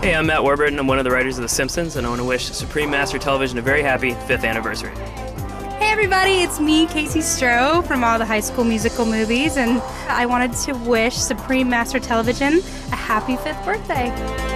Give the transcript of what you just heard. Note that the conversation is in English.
Hey, I'm Matt Warburton. I'm one of the writers of The Simpsons, and I want to wish Supreme Master Television a very happy 5th anniversary. Hey everybody, it's me, Casey Stroh, from all the High School Musical movies, and I wanted to wish Supreme Master Television a happy 5th birthday.